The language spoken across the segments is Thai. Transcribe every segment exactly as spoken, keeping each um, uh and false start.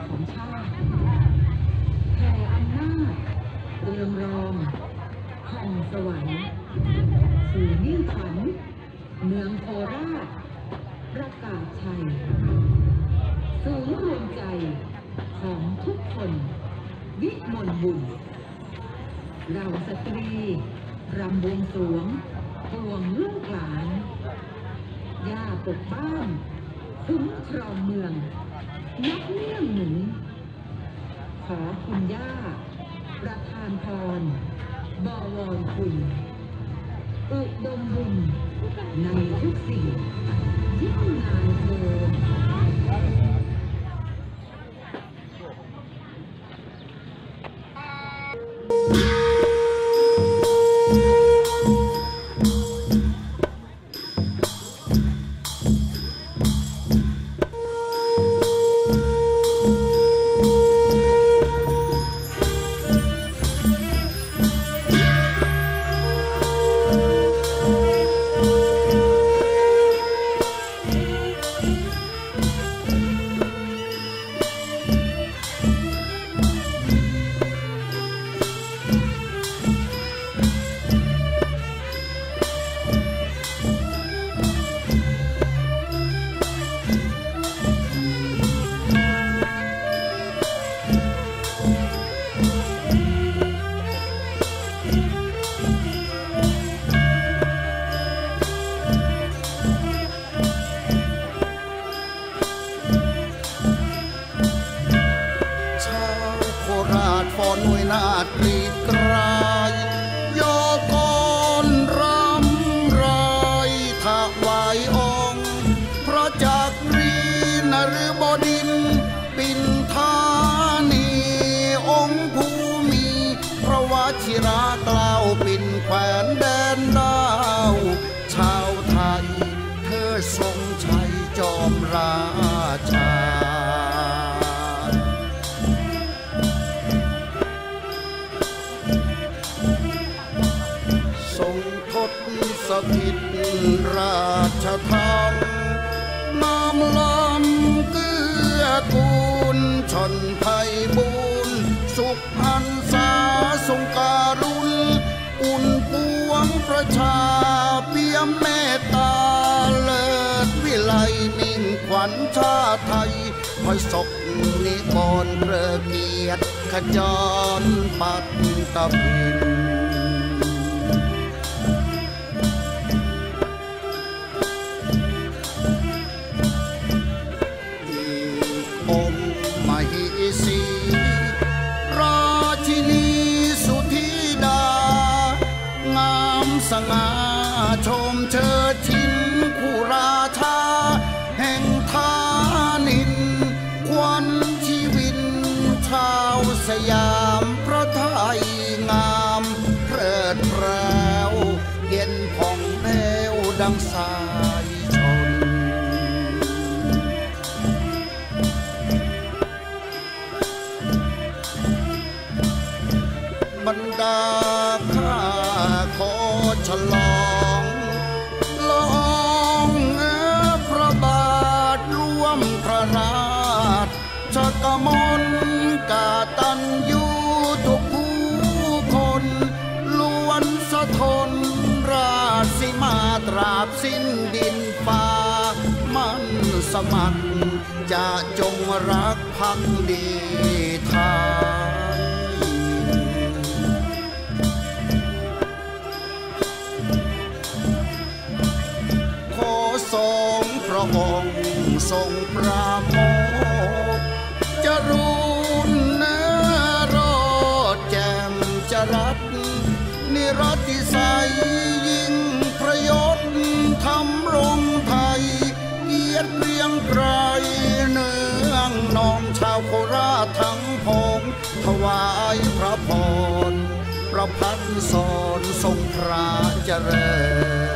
ของชาติแผ่อำนาจเรืองรองห่องสวรรค์สู่นิ่งขันเมืองโคราชประกาศชัยสูงรวมใจของทุกคนวิมลบุญเราสตรีรำบวงสรวงปวงลูกหลานย่าปกบ้านคุ้มครองเมืองนักเลี้ยงหนุนขอคุณย่าประทานพรบวรคุณอุดมบุญในทุกสิ่งยิ่งงานโทกรีดกรายโยกรรำไรถวายองค์พระจักรีนฤบดินปินทานีองค์ผู้มีพระวชิรากล่าวปินแขวนแดนดาวชาวไทยเธอทรงชัยจอมราชาสถิตราชธรรมนามลำเกื้อกูลชนไพบูรณ์สุขหันษาทรงการุณอุ่นปวงประชาเปี่ยมเมตตาเลิศวิไลมิ่งขวัญชาติไทยคอยศกนิกรเกลือเกียรติขจรปัตตพินสีราชินีสุธิดางามสง่าชมเชิดชินคู่ราชาแห่งธานินควันชีวินชาวสยามพระไทยงามเพลิดเพลิวเย็นผ่องแผ้วดังสายชนบรรดาข้าขอฉลองลองเอพระบาทร่วมพระราชกมลกตัญญูทุกผู้คนล้วนสะทนราศีมาตราบสิ้นดินฟ้ามันสมัครจะจงรักภักดีไทยทรงพระองค์ทรงปราโมทย์จรูนเนรสแจ่มจรัสนิรติใสยิ่งประยศทำรงไทยเกียรติเรียงไกรเนืองนองชาวโคราชทั้งพงถวายพระพรพระพัฒสอนทรงพระเจริญ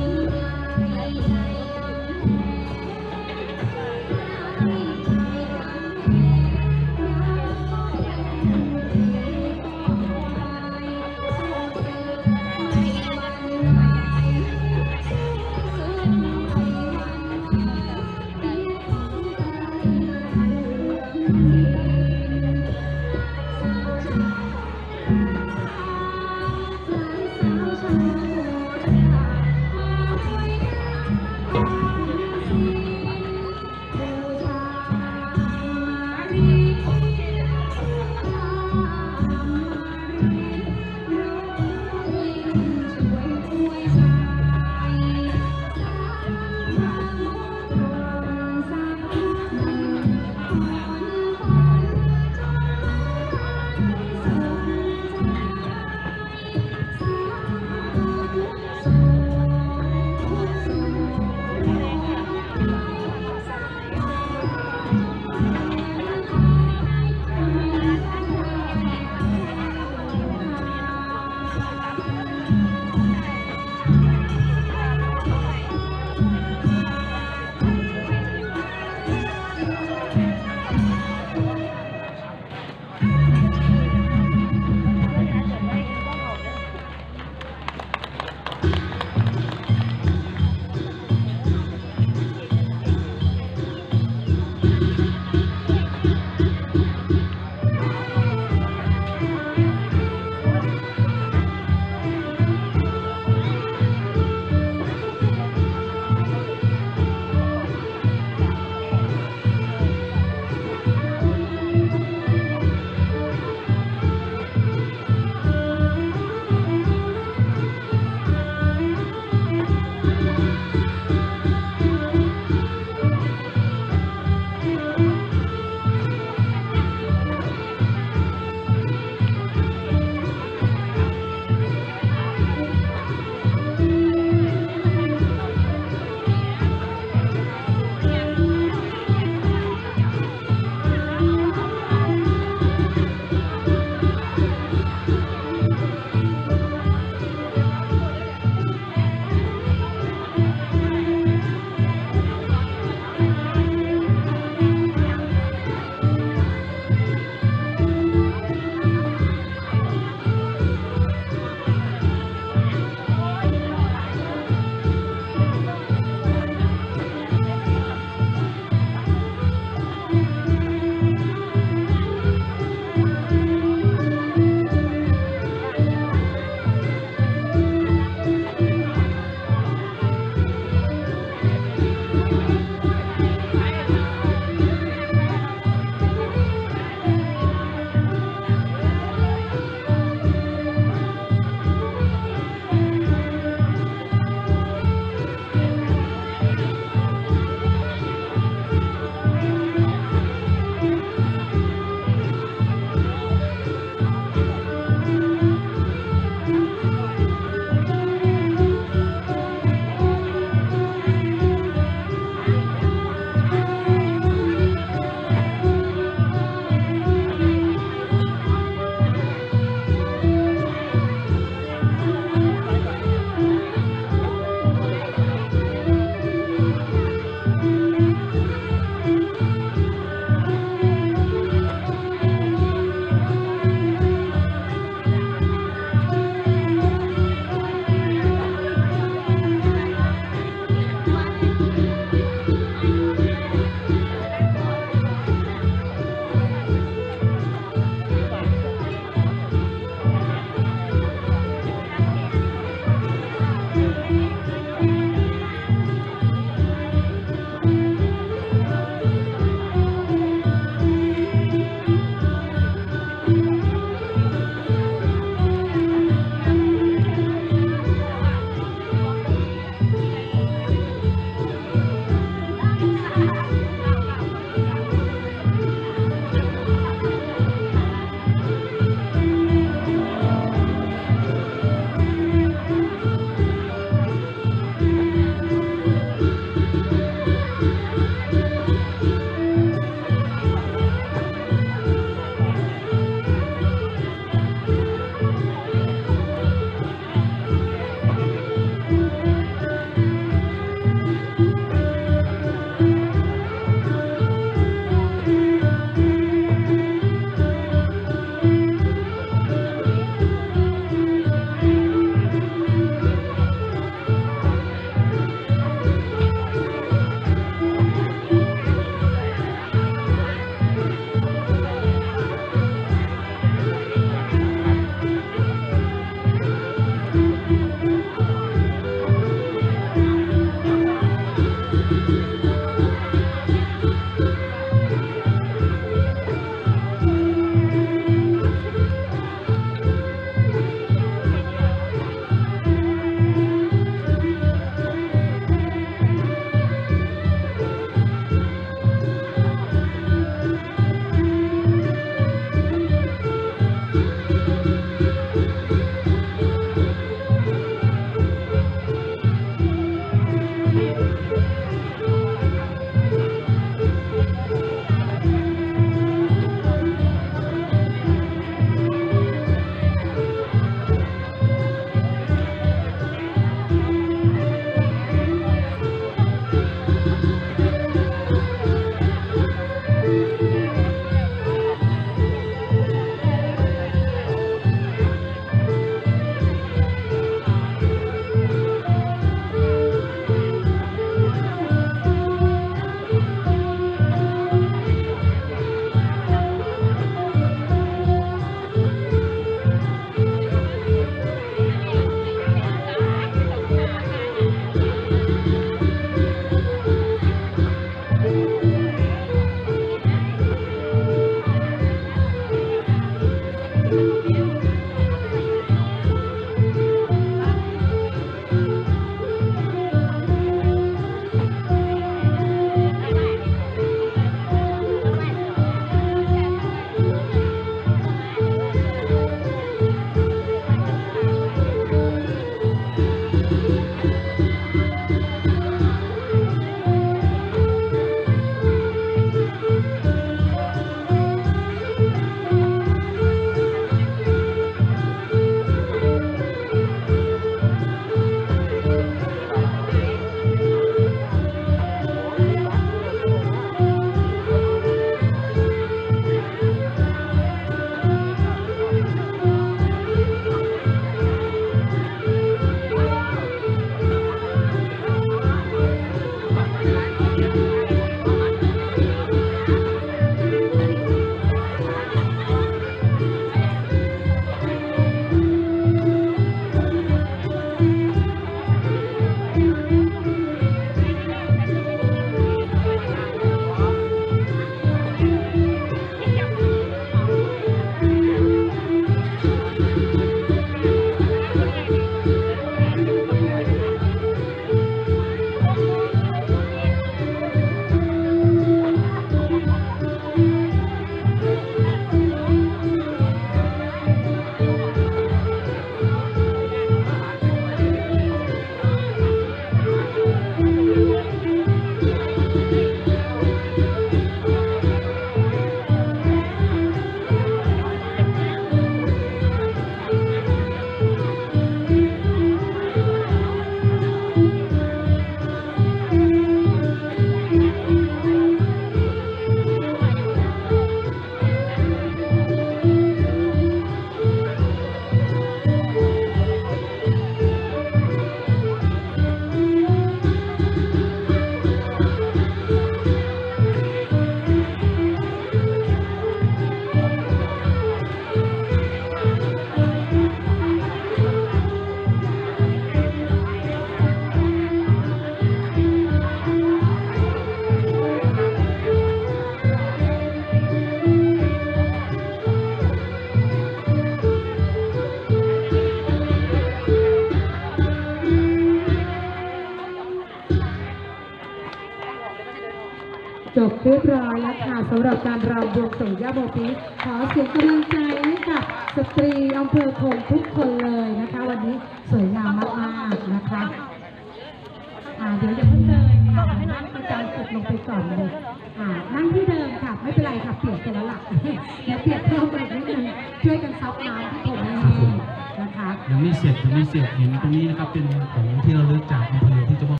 จบเรียบร้อยแล้วค่ะสำหรับการรำบวงสรวงย่าโมปีขอเสียงกำลังใจให้กับสตรีอำเภอคงทุกคนเลยนะคะวันนี้สวยงามมากๆนะคะอ่าเดี๋ยวอย่าเพิ่งเลยค่ะนั่งประจำจุดลงไปก่อนเลยอ่านั่งที่เดิมค่ะไม่เป็นไรค่ะเปียกไปแล้วล่ะเดี๋ยวเปียกเพิ่มไปนิดนึงช่วยกันซับน้ำที่ผมให้แห้งนะคะยังไม่เสร็จยังไม่เสร็จเห็นตรงนี้นะครับเป็นของที่ระลึกจากอำเภอที่จะมอบ